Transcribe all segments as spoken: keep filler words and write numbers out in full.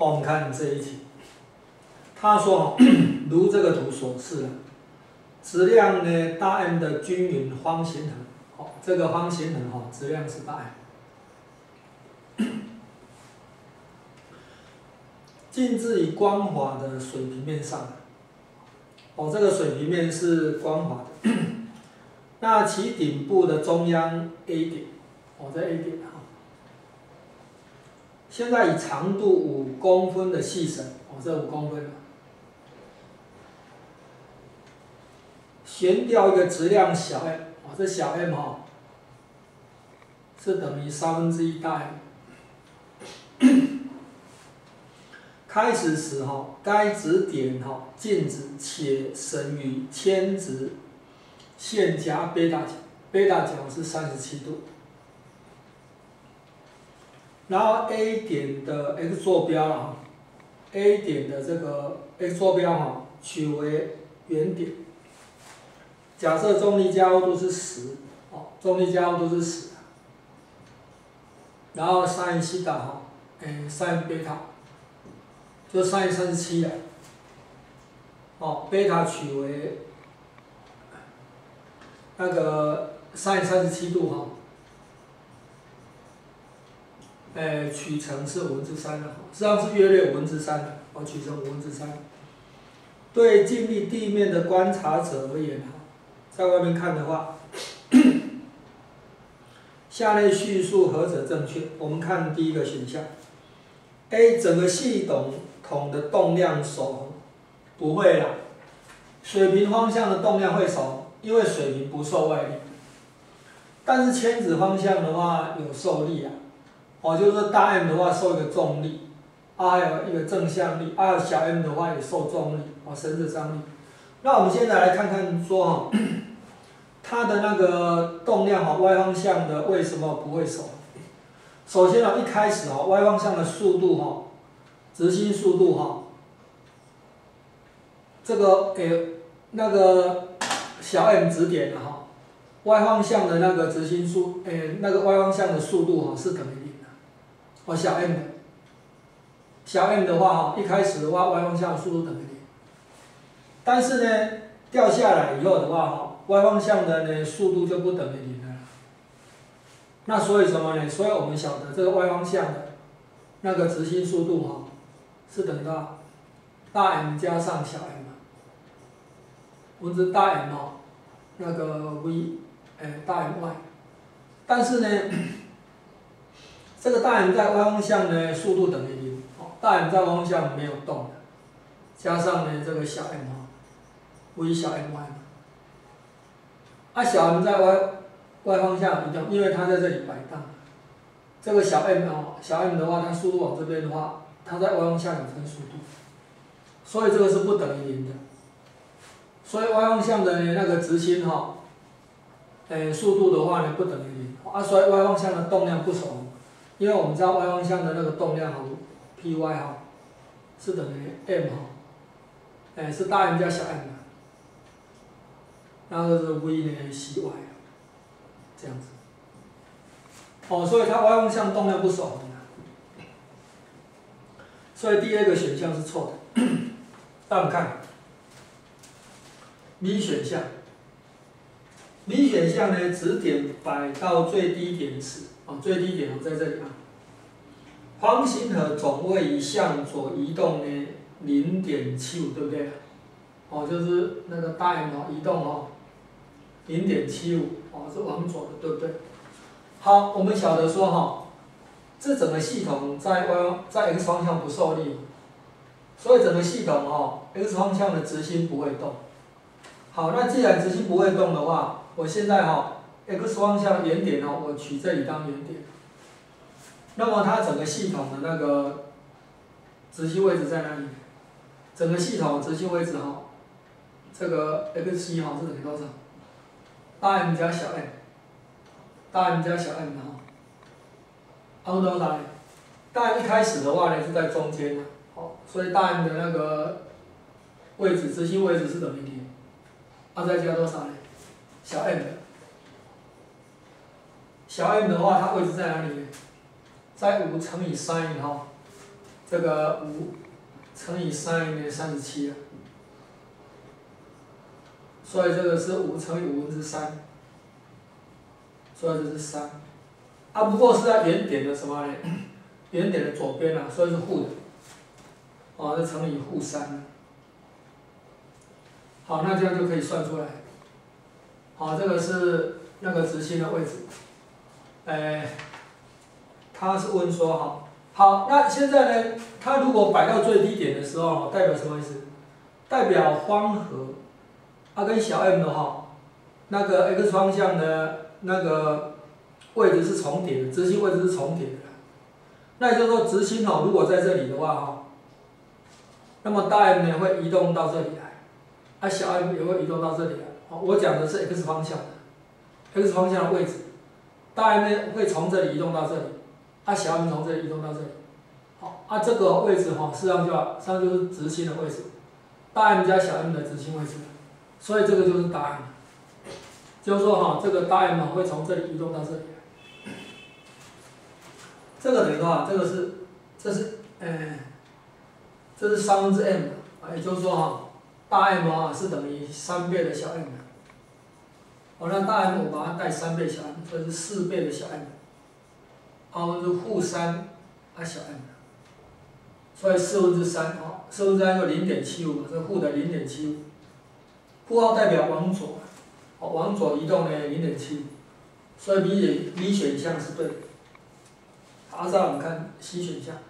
我们看这一题，他说如这个图所示，质量呢大 M 的均匀方形恒，好，这个方形恒哈质量是大 M， 静置于光滑的水平面上，哦，这个水平面是光滑的，那其顶部的中央 A 点，哦，这 A 点哈。现在以长度五公分的细绳，哦，这五公分，悬吊一个质量小 m， 哦，这小 m 哈、哦，是等于三分之一大 m。开始时哈、哦，该质点哈、哦、静止且绳于铅质线夹贝塔角，贝塔角是三十七度。然后 A 点的 x 坐标啊 ，A 点的这个 x 坐标哈，取为原点。假设重力加厚度是十，哦，重力加厚度是十。然后 sin 西塔哈，哎 sin 贝塔，就 sin 三十七了。哦，贝塔取为那个 sin 三十七度哈。哎，取成是五分之三的，实际上是约略五分之三的，我取成五分之三。对静立地面的观察者而言，在外面看的话，下列叙述何者正确？我们看第一个选项 ，A 整个系统统的动量守恒，不会啦，水平方向的动量会守恒，因为水平不受外力。但是铅子方向的话有受力啊。哦，就是说大 M 的话受一个重力，啊还有一个正向力，啊小 m 的话也受重力，哦绳子张力。那我们现在来看看说哈、哦，它的那个动量哈 y 方向的为什么不会守？首先呢，一开始哈 y 方向的速度哈，直心速度哈，这个给那个小 m 指点的哈 ，y 方向的那个直心速，诶那个 y 方向的速度哈是等于。哦，小 m 的，小 m 的话哈，一开始的话 y 方向速度等于零，但是呢，掉下来以后的话哈 ，y 方向的呢速度就不等于零了。那所以什么呢？所以我们晓得这个 y 方向的那个直心速度哈，是等于多少？大 M 加上小 m 嘛，我们是大 M 哦，那个 v， 哎大 M y， 但是呢。这个大 M 在 y 方向呢，速度等于零，哦，大 M 在 y 方向没有动的，加上呢这个小 m 哈 ，v 小 m y 嘛，啊小 m 在 y y 方向移动，因为它在这里摆荡，这个小 m 哦，小 m 的话，它速度往这边的话，它在 y 方向有分速度，所以这个是不等于零的，所以 y 方向的呢那个直心哈，诶速度的话呢不等于零，啊所以 y 方向的动量不守恒。因为我们知道 y 方向的那个动量哈 ，P y 哈是等于 m 哈，哎是大 M 加小 m 的，然后是 v 呢 c y， 这样子。哦，所以它 y 方向动量不守恒的，所以第二个选项是错的。那我们看 B 选项 ，B 选项呢，指点摆到最低点时。哦，最低点哦，在这里啊。方形和总位移向左移动呢，零点七五，对不对？哦，就是那个大 M 哦，移动哦，零点七五，哦，是往左的，对不对？好，我们晓得说哈、哦，这整个系统在 y 在 x 方向不受力，所以整个系统哦 ，x 方向的直心不会动。好，那既然直心不会动的话，我现在哈、哦。x 方向原点哦，我取这里当原点。那么它整个系统的那个直心位置在哪里？整个系统的直心位置哈、哦，这个 x 七哈是等于多少？大 M 加小 m， 大 M 加小 m 的哈。按多少呢？大 M 一开始的话呢是在中间的，好，所以大 M 的那个位置直心位置是等于零，啊再加多少呢？小 m 的。小 m 的话，它位置在哪里呢？在五乘以 sin 哈， 这个五乘以三等于三十七了，所以这个是五乘以五分之三，所以这是三。啊，不过是在原点的什么呢？原点的左边啊，所以是负的。哦，这乘以负三。好，那这样就可以算出来。好，这个是那个直心的位置。哎，他是问说哈，好，那现在呢，它如果摆到最低点的时候，代表什么意思？代表方和啊跟小 m 的哈，那个 x 方向的那个位置是重叠的，直心位置是重叠的。那也就是说，直心哦，如果在这里的话哈，那么大 M 呢会移动到这里来，啊小 m 也会移动到这里来。哦，我讲的是 x 方向的 ，x 方向的位置，大 M 呢会从这里移动到这里，啊小 m 从这里移动到这里。好，啊这个位置哈，实际上就要，实际上就是直心的位置，大 M 加小 m 的直心位置，所以这个就是大 M。就是说哈，这个大 M 会从这里移动到这里。这个等于多少？这个是，这是，呃，这是三分之 m 啊，也就是说哈，大 M 啊是等于三倍的小 m。好，那大 M 我把它带三倍小 m， 所以是四倍的小 m。啊，是负三啊小 m。所以四分之三啊，四分之三就零点七五嘛，这负的零点七五。负号代表往左，哦，往左移动呢零点七五，所以 B 选 B 选项是对的。好，再来我们看 C 选项，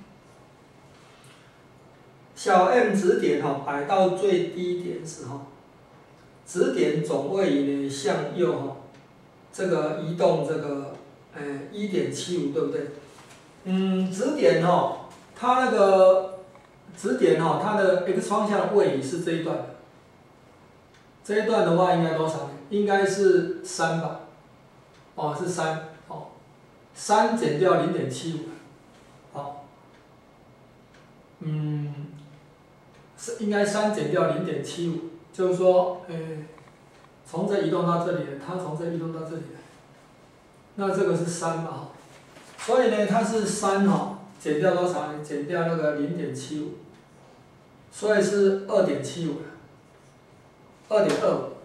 小 m 指点哈摆到最低点时候，指点总位移呢向右哈，这个移动这个呃一点七五对不对？嗯，指点哈，它那个指点哈，它的 x 方向的位移是这一段的，这一段的话应该多少呢？应该是三吧，哦是三，哦，三减掉零点七五。好，嗯，是应该三减掉零点七五，就是说，呃，从这移动到这里，它从这移动到这里，那这个是三嘛，所以呢，它是三哈，减掉多少呢？减掉那个零点七五，所以是二点七五，二点二五。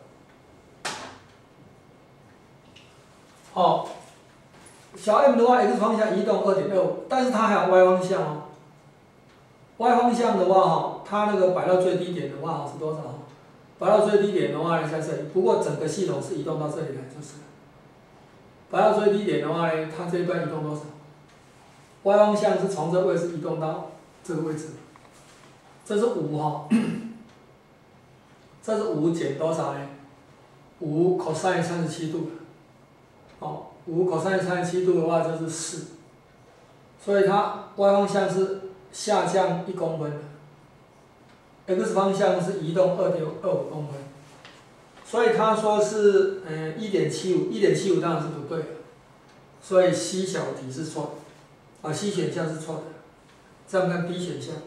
好。小 m 的话 ，x 方向移动二点二五，但是它还有 y 方向哦。y 方向的话哈，它那个摆到最低点的话是多少？摆到最低点的话呢，在这里。不过整个系统是移动到这里来就是了。摆到最低点的话呢，它这一段移动多少 ？y 方向是从这个位置移动到这个位置，这是五哈，这是五减多少呢？五 cos 三十七度，哦。五 cos 三十七度的话就是四，所以它 y 方向是下降一公分的 ，x 方向是移动二点二五公分，所以他说是嗯一点七五，一点七五当然是不对的，所以 C 小题是错的，啊 C 选项是错的，这样看 D 选项，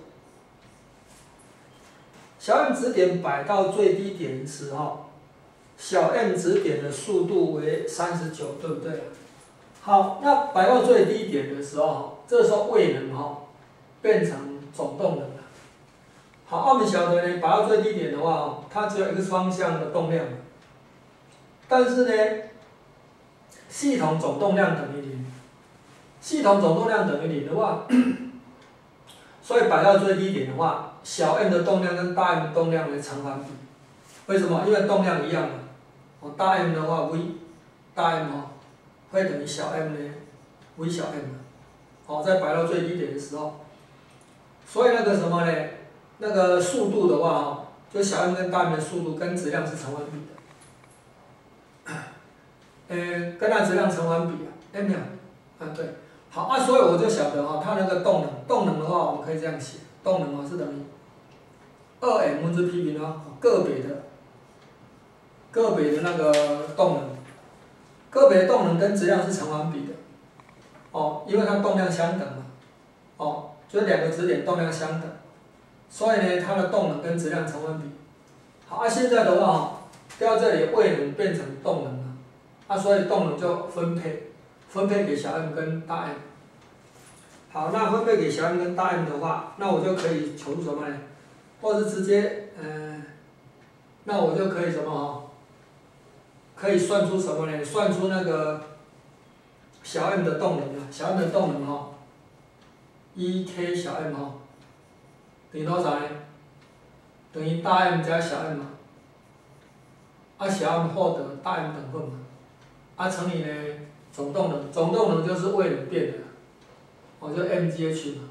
小 m 指点摆到最低点时候。小 m 指点的速度为三十九，对不对？好，那摆到最低点的时候，这时候位能哈变成总动能了。好，我们晓得呢，摆到最低点的话，它只有 x 方向的动量，但是呢，系统总动量等于零，系统总动量等于零的话，所以摆到最低点的话，小 m 的动量跟大 M 的动量呢成反比。为什么？因为动量一样嘛。哦，大 M 的话 v， 大 M 哦，会等于小 m 呢 v 小 m， 哦，在摆到最低点的时候，所以那个什么呢？那个速度的话哦，就小 m 跟大 M 的速度跟质量是成反比的，呃，跟它质量成反比啊 ，m 呀，啊对，好啊，所以我就晓得哈、哦，它那个动能，动能的话我们可以这样写，动能啊是等于二 m 分之 p 平方个别的。个别的那个动能，个别的动能跟质量是成反比的，哦，因为它动量相等嘛，哦，就是两个质点动量相等，所以呢，它的动能跟质量成反比。好，啊，现在的话哈，掉这里位能变成动能了，啊，所以动能就分配，分配给小 m 跟大 M。 好，那分配给小 m 跟大 M 的话，那我就可以求出什么呢？或是直接，嗯、呃，那我就可以什么哈？可以算出什么呢？算出那个小 m 的动能啊，小 m 的动能哈，一 k 小 m 哈，等于多少呢？等于大 M 加小 m 嘛，啊小 m 获得大 M 等份嘛，啊乘以呢总动能，总动能就是位能变的，我就 mgh 嘛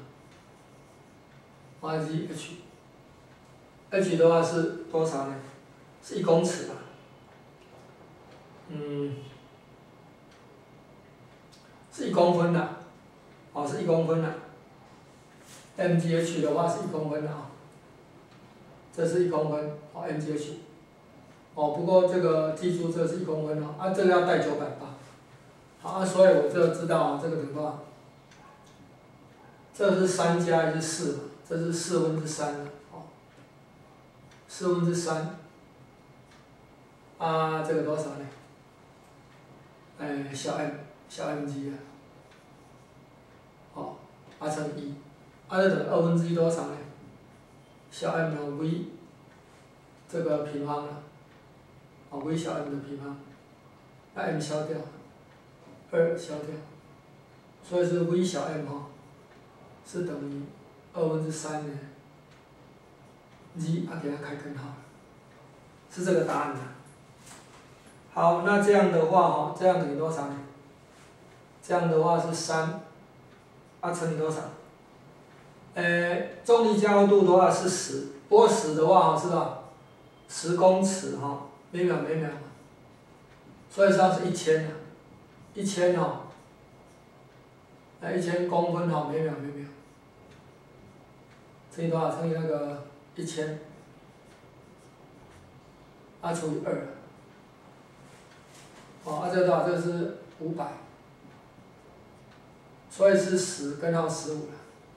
，ygh，h 的话是多少呢？是一公尺吧，嗯，是一公分的，哦是一公分的 ，mgh 的话是一公分的啊。这是一公分，哦 mgh， 哦不过这个记住这是一公分哦，啊这个要带九百八，好啊所以我就知道啊这个等于多少，这是三加还是四嘛？这是四分之三了，哦，四分之三，啊这个多少呢？哎小 m 小 mg 啊，哦，啊乘以一，啊这等于二分之一多少呢？小 m 的 v 这个平方了，哦 v 小 m 的平方，那 m 消掉，二消掉，所以是 v 小 m 哈，是等于二分之三呢 ，g 啊给它开根号，是这个答案的。好，那这样的话哈，这样等于多少呢？这样的话是三，啊乘以多少？呃，重力加速度的话是十，不过十的话哈是吧？十公尺哈，每秒每秒，所以上是一千啊，一千哈，呃一千公分哈，每秒每秒，乘以多少？乘以那个一千，啊除以二，哦，啊这多少？这是五百，所以是十根号十五了。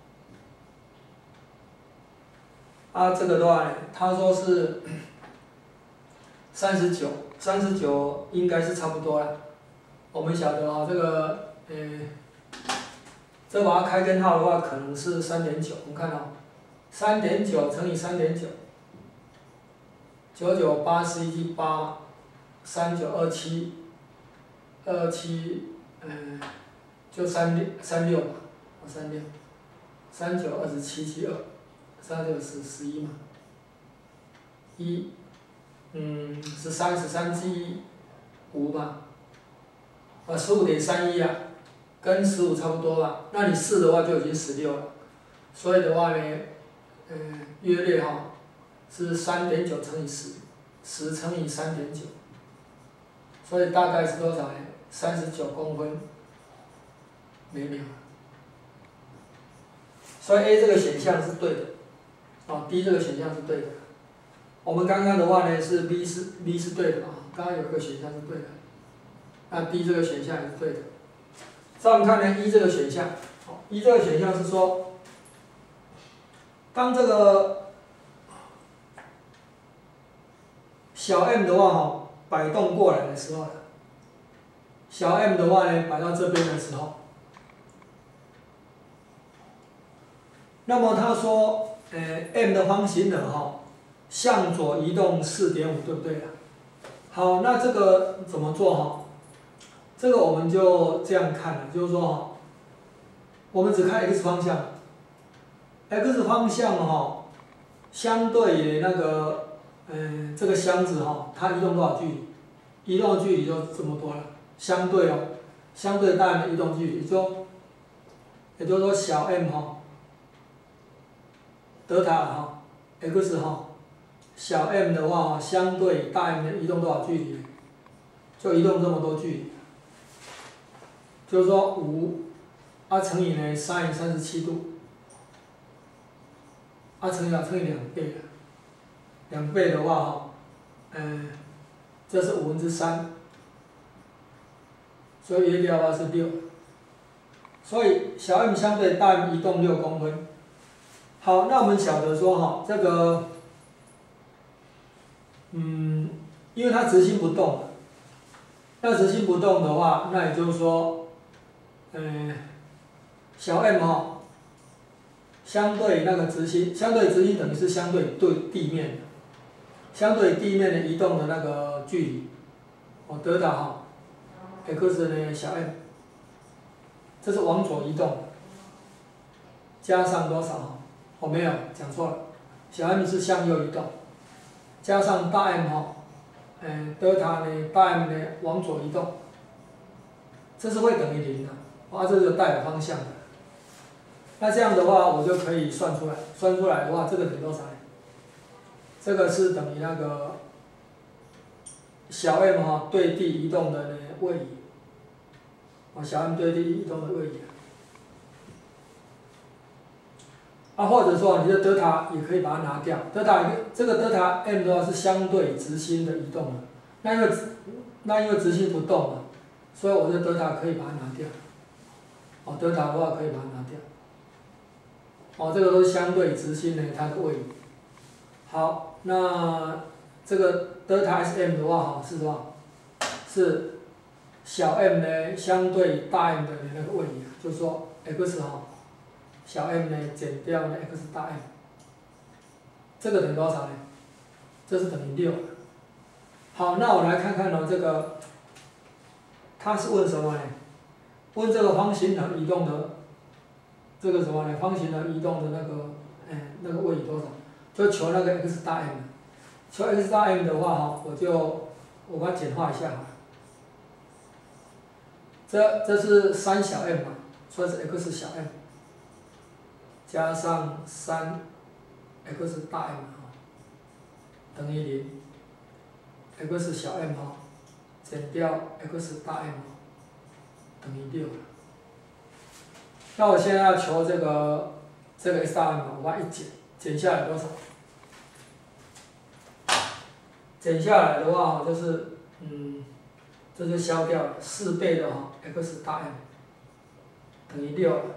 啊，这个的话呢，他说是三十九，三十九应该是差不多了。我们晓得啊、哦，这个，呃，这把它开根号的话，可能是三点九。我们看到，三点九乘以三点九，九九八十一记八，三九二七，二七，嗯，就三六三六吧，三六，三九二十七七二。三六十十一嘛，一，嗯，十三十三记五嘛，啊十五点三一啊，跟十五差不多吧。那你四的话就已经十六了，所以的话呢，嗯，约略哈是三点九乘以十，十乘以三点九，所以大概是多少呢？三十九公分每秒。所以 A 这个选项是对的。哦 ，D 这个选项是对的。我们刚刚的话呢是 B 是 B 是对的啊，刚刚有个选项是对的，那 D 这个选项也是对的。再我们看呢一这个选项，哦，一这个选项是说，当这个小 m 的话哈摆动过来的时候，小 m 的话呢摆到这边的时候，那么他说。呃 ，m 的方形呢，哈，向左移动 四点五，对不对啊？好，那这个怎么做哈？这个我们就这样看了，就是说哈，我们只看 x 方向 ，x 方向哈，相对于那个，嗯、呃，这个箱子哈，它移动多少距离？移动的距离就这么多了，相对哦，相对大 M 的移动距离，也就，也就是说小 m 哈。德塔哈 x 哈小 m 的话相对大 M 的移动多少距离？就移动这么多距离，就是说五啊乘以呢 sin 三十七度，啊乘以啊乘以两倍的，两倍的话哈，嗯，这是五分之三，所以约掉的话是六，所以小 m 相对大 M 移动六公分。好，那我们晓得说哈，这个，嗯，因为它直心不动，那直心不动的话，那也就是说，嗯，小 m 哈， 相对那个直心，相对直心等于是相对对地面的，相对地面的移动的那个距离，哦，德塔哈 x 呢小 m， 这是往左移动，加上多少哈？哦，没有，讲错了，小 m 是向右移动，加上大 M 哈，嗯，德塔呢大 M 呢往左移动，这是会等于零的，啊，这是代表方向的。那这样的话，我就可以算出来，算出来的话，这个等于多少呢？这个是等于那个小 m 哈对地移动的呢位移，啊，小 m 对地移动的位移。啊，或者说你的德塔也可以把它拿掉，德塔这个德塔 m 的话是相对直心的移动的，那因为那因为直心不动嘛，所以我的德塔可以把它拿掉。哦，德塔的话可以把它拿掉。哦，这个都是相对直心的它的位移。好，那这个德塔 S M 的话哈是什么？是小 m 呢相对大 M 的那个位移，就是说 x 哈小 m 呢减掉呢 x 大 M， 这个等于多少呢？这是等于六。好，那我来看看呢这个，他是问什么呢？问这个方形的移动的这个什么呢？方形的移动的那个，哎，那个位移多少？就求那个 x 大 M。求 x 大 M 的话哈，我就我把它简化一下哈。这这是三小 m 嘛，所以是 x 小 m 加上三 x 大 M 哈，等于零。x 小 m 哈减掉 x 大 M 等于六。那我现在要求这个这个 x 大 M， 我把它一减，减下来多少？减下来的话，就是嗯，这就消掉了四倍的哈 x 大 M 等于六了，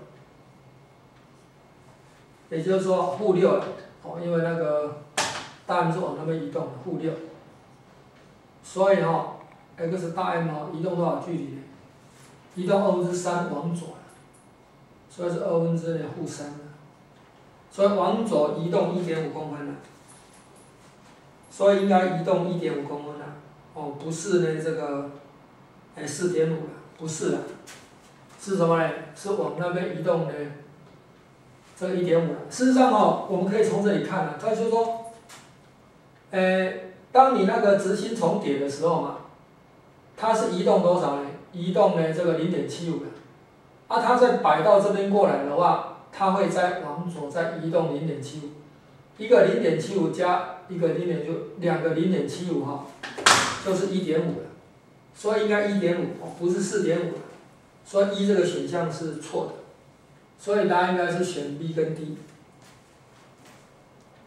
也就是说负六了哦，因为那个大 M 是往那边移动的，负六，所以哈 x 大 M 哦移动多少距离呢？移动二分之三往左了，所以是二分之呢负三了，所以往左移动一点五公分了。所以应该移动一点五公分了，哦，不是呢这个，哎四点五了，不是了，是什么呢？是往那边移动呢，这个一点五了。事实上哦，我们可以从这里看啊，它就说，呃，当你那个直心重叠的时候嘛，它是移动多少呢？移动呢这个零点七五了，啊，它再摆到这边过来的话，它会再往左再移动零点七五，一个零点七五加。一个零点就两个零点七五哈，就是一点五了，所以应该一点五哦，不是四点五了，所以一这个选项是错的，所以答案应该是选 B 跟 D。